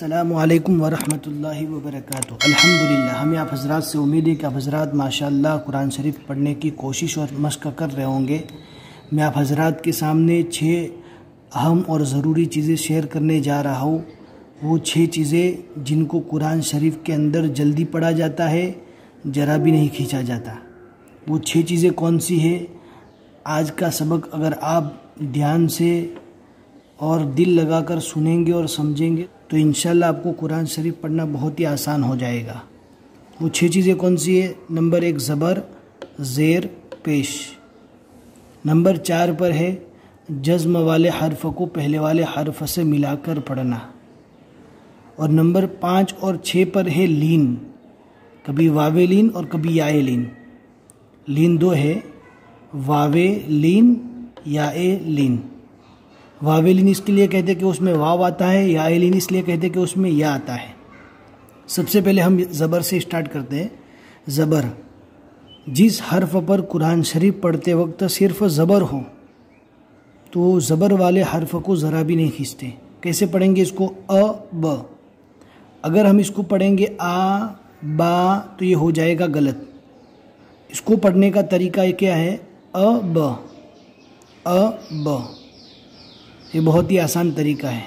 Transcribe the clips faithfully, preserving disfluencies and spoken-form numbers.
अस्सलामु अलैकुम वरहमतुल्लाहि वबरकातुहू। अल्हम्दुलिल्लाह, हमें आप हज़रात से उम्मीद है कि आप हज़रात माशाअल्लाह कुरान शरीफ पढ़ने की कोशिश और मशक़ कर रहे होंगे। मैं आप हज़रात के सामने छः अहम और ज़रूरी चीज़ें शेयर करने जा रहा हूँ। वो छः चीज़ें जिनको कुरान शरीफ के अंदर जल्दी पढ़ा जाता है, ज़रा भी नहीं खींचा जाता। वो छः चीज़ें कौन सी है? आज का सबक अगर आप ध्यान से और दिल लगाकर सुनेंगे और समझेंगे तो इंशाल्लाह आपको कुरान शरीफ पढ़ना बहुत ही आसान हो जाएगा। वो छह चीज़ें कौन सी है? नंबर एक ज़बर, ज़ेर, पेश। नंबर चार पर है जज़्म वाले हर्फ को पहले वाले हर्फ से मिलाकर पढ़ना। और नंबर पाँच और छः पर है लीन, कभी वावे लीन और कभी याए लीन। लीन दो है, वावे लीन, याए लीन। वावेलिन इसके लिए कहते हैं कि उसमें वाव आता है, या एलिन इसलिए कहते हैं कि उसमें या आता है। सबसे पहले हम ज़बर से स्टार्ट करते हैं। ज़बर, जिस हर्फ पर कुरान शरीफ पढ़ते वक्त सिर्फ ज़बर हो तो ज़बर वाले हर्फ को ज़रा भी नहीं खींचते। कैसे पढ़ेंगे इसको? अ ब। अगर हम इसको पढ़ेंगे आ बा तो ये हो जाएगा गलत। इसको पढ़ने का तरीका क्या है? अ ब, अ ब। ये बहुत ही आसान तरीका है।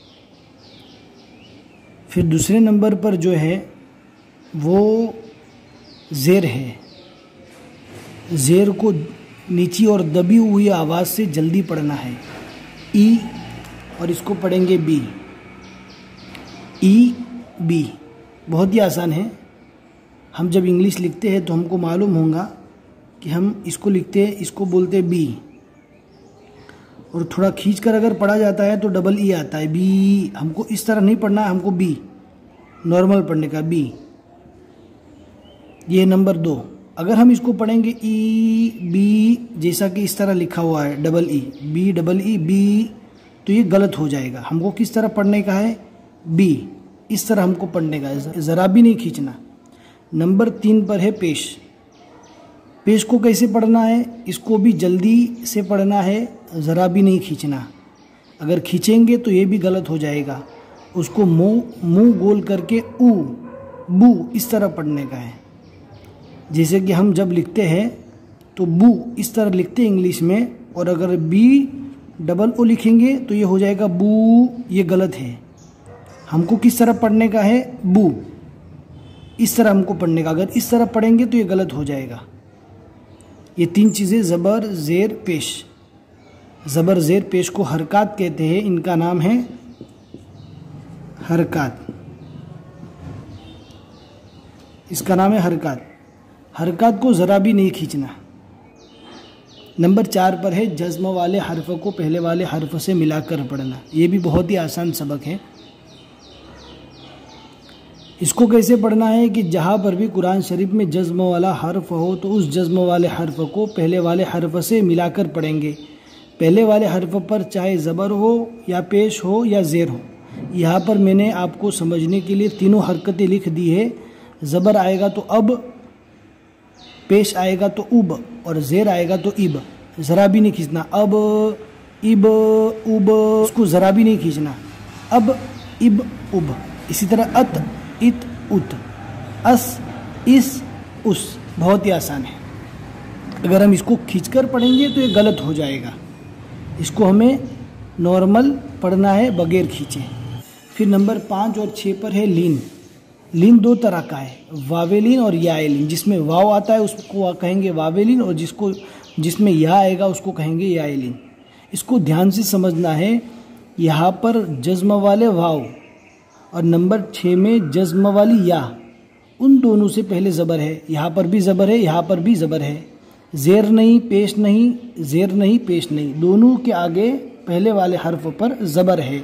फिर दूसरे नंबर पर जो है वो ज़ेर है। ज़ेर को नीची और दबी हुई आवाज़ से जल्दी पढ़ना है। ई, और इसको पढ़ेंगे बी, ई बी। बहुत ही आसान है। हम जब इंग्लिश लिखते हैं तो हमको मालूम होगा कि हम इसको लिखते हैं, इसको बोलते हैं बी, और थोड़ा खींचकर अगर पढ़ा जाता है तो डबल ई आता है, बी। हमको इस तरह नहीं पढ़ना है, हमको बी नॉर्मल पढ़ने का, बी। ये नंबर दो। अगर हम इसको पढ़ेंगे ई बी, जैसा कि इस तरह लिखा हुआ है double E, B double E B, तो ये गलत हो जाएगा। हमको किस तरह पढ़ने का है? बी, इस तरह हमको पढ़ने का है, ज़रा भी नहीं खींचना। नंबर तीन पर है पेश। पेश को कैसे पढ़ना है? इसको भी जल्दी से पढ़ना है, ज़रा भी नहीं खींचना। अगर खींचेंगे तो ये भी गलत हो जाएगा। उसको मुंह मुंह गोल करके ऊ बू इस तरह पढ़ने का है। जैसे कि हम जब लिखते हैं तो बू इस तरह लिखते हैं इंग्लिश में, और अगर बी डबल ओ लिखेंगे तो ये हो जाएगा बू। ये गलत है। हमको किस तरह पढ़ने का है? बू, इस तरह हमको पढ़ने का। अगर इस तरह पढ़ेंगे तो ये गलत हो जाएगा। ये तीन चीज़ें ज़बर, ज़ेर, पेश। ज़बर, ज़ेर, पेश को हरकात कहते हैं। इनका नाम है हरकात। इसका नाम है हरकात। हरकात को ज़रा भी नहीं खींचना। नंबर चार पर है जज़्म वाले हर्फ को पहले वाले हर्फ से मिलाकर पढ़ना। ये भी बहुत ही आसान सबक है। इसको कैसे पढ़ना है कि जहाँ पर भी कुरान शरीफ में जज़्म वाला हर्फ हो तो उस जज़्म वाले हर्फ को पहले वाले हर्फ से मिलाकर पढ़ेंगे। पहले वाले हर्फ पर चाहे ज़बर हो या पेश हो या ज़ेर हो। यहाँ पर मैंने आपको समझने के लिए तीनों हरकतें लिख दी है। ज़बर आएगा तो अब, पेश आएगा तो उब, और ज़ेर आएगा तो इब। ज़रा भी नहीं खींचना। अब, इब, उब, उसको ज़रा भी नहीं खींचना। अब, इब, उब। इसी तरह अत, इत, उत, अस, इस, उस। बहुत ही आसान है। अगर हम इसको खींचकर पढ़ेंगे तो ये गलत हो जाएगा। इसको हमें नॉर्मल पढ़ना है बगैर खींचे। फिर नंबर पाँच और छः पर है लीन। लीन दो तरह का है, वावेलिन और याएलिन। जिसमें वाव आता है उसको कहेंगे वावेलिन, और जिसको जिसमें या आएगा उसको कहेंगे याएलिन। इसको ध्यान से समझना है। यहाँ पर जज़्म वाले वाव और नंबर छः में जज़्म वाली या, उन दोनों से पहले ज़बर है। यहाँ पर भी ज़बर है, यहाँ पर भी ज़बर है। ज़ेर नहीं, पेश नहीं, ज़ेर नहीं, पेश नहीं, दोनों के आगे पहले वाले हर्फ पर ज़बर है।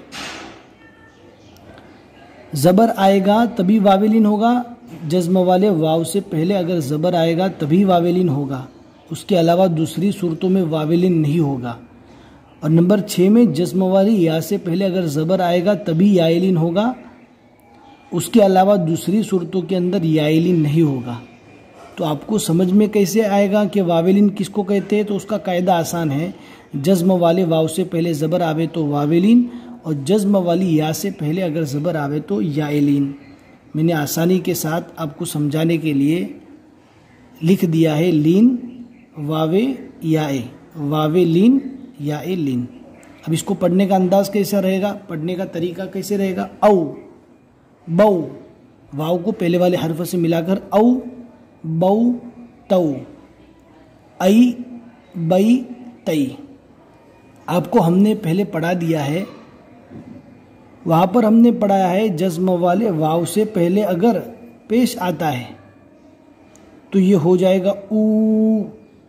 ज़बर आएगा तभी वावेलिन होगा। जज़्म वाले वाव से पहले अगर ज़बर आएगा तभी वावेलिन होगा। उसके अलावा दूसरी सूरतों में वावेलिन नहीं होगा। और नंबर छः में जज़्म वाली या से पहले अगर ज़बर आएगा तभी याएलिन होगा। उसके अलावा दूसरी सूरतों के अंदर याएलिन नहीं होगा। तो आपको समझ में कैसे आएगा कि वावेलिन किसको कहते हैं? तो उसका कायदा आसान है। जज़्म वाले वाव से पहले ज़बर आवे तो वावेलिन, और जज्म वाली या से पहले अगर ज़बर आवे तो याएलीन। मैंने आसानी के साथ आपको समझाने के लिए लिख दिया है लीन वावे याए, वावे लीन याए लीन। अब इसको पढ़ने का अंदाज कैसा रहेगा, पढ़ने का तरीका कैसे रहेगा। औ बौ, वाव को पहले वाले हर्फ से मिलाकर औ बौ तौ, आई बई तई। आपको हमने पहले पढ़ा दिया है, वहाँ पर हमने पढ़ाया है जज्म वाले वाव से पहले अगर पेश आता है तो ये हो जाएगा ऊ,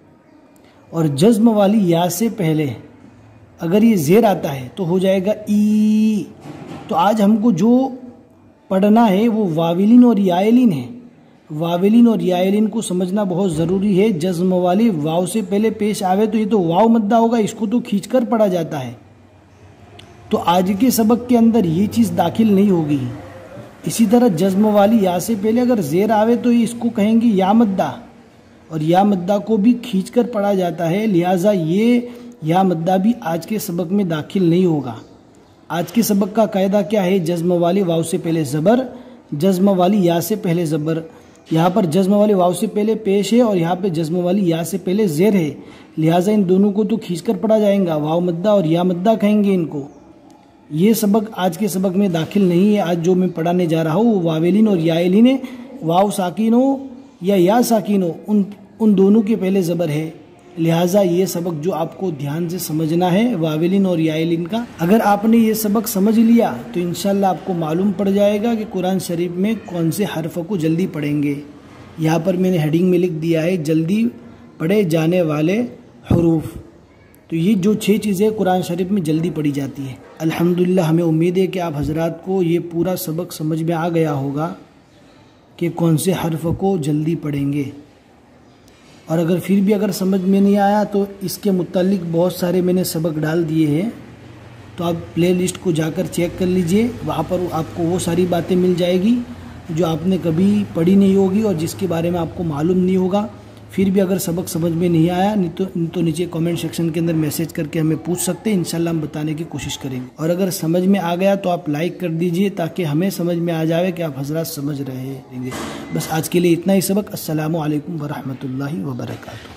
और जज्म वाली या से पहले अगर ये ज़ेर आता है तो हो जाएगा ई। तो आज हमको जो पढ़ना है वो वाविलिन और याएलिन है। वाविलिन और याएलिन को समझना बहुत ज़रूरी है। जज्म वाली वाव से पहले पेश आवे तो ये तो वाव मद्दा होगा, इसको तो खींचकर पढ़ा जाता है। तो आज के सबक के अंदर ये चीज़ दाखिल नहीं होगी। इसी तरह जज्म वाली या से पहले अगर ज़ेर आवे तो ये इसको कहेंगे या मद्दा, और या मद्दा को भी खींचकर पढ़ा जाता है। लिहाजा ये या मद्दा भी आज के सबक में दाखिल नहीं होगा। आज के सबक का कायदा क्या है, जज्म वाली वाव से पहले ज़बर, जज्म वाली या से पहले ज़बर। यहाँ पर जज्म वाली वाव से पहले पेश है और यहाँ पे जज्म वाली या से पहले ज़ेर है। लिहाजा इन दोनों को तो खींचकर पढ़ा जाएगा, वाव मद्दा और या मद्दा कहेंगे इनको। ये सबक आज के सबक में दाखिल नहीं है। आज जो मैं पढ़ाने जा रहा हूँ वो वावेलिन और याएलिन है। वाव साकिन हो या या साकिन हो, उन उन दोनों के पहले ज़बर है। लिहाजा ये सबक जो आपको ध्यान से समझना है वावेलिन और याएलिन का, अगर आपने ये सबक समझ लिया तो इंशाल्लाह आपको मालूम पड़ जाएगा कि कुरान शरीफ में कौन से हर्फ को जल्दी पढ़ेंगे। यहाँ पर मैंने हेडिंग में लिख दिया है जल्दी पढ़े जाने वाले हरूफ। तो ये जो छः चीज़ें कुरान शरीफ में जल्दी पढ़ी जाती है। अल्हम्दुलिल्लाह, हमें उम्मीद है कि आप हजरात को ये पूरा सबक समझ में आ गया होगा कि कौन से हर्फ को जल्दी पढ़ेंगे। और अगर फिर भी अगर समझ में नहीं आया तो इसके मुतालिक बहुत सारे मैंने सबक डाल दिए हैं, तो आप प्ले लिस्ट को जाकर चेक कर लीजिए। वहाँ पर आपको वो सारी बातें मिल जाएगी जो आपने कभी पढ़ी नहीं होगी और जिसके बारे में आपको मालूम नहीं होगा। फिर भी अगर सबक समझ में नहीं आया नहीं तो, तो नीचे कमेंट सेक्शन के अंदर मैसेज करके हमें पूछ सकते हैं, इंशाल्लाह हम बताने की कोशिश करेंगे। और अगर समझ में आ गया तो आप लाइक कर दीजिए ताकि हमें समझ में आ जाए कि आप हजरात समझ रहे हैं। बस आज के लिए इतना ही सबक। अस्सलामु अलैकुम वरहमतुल्लाहि वबरकातुहू।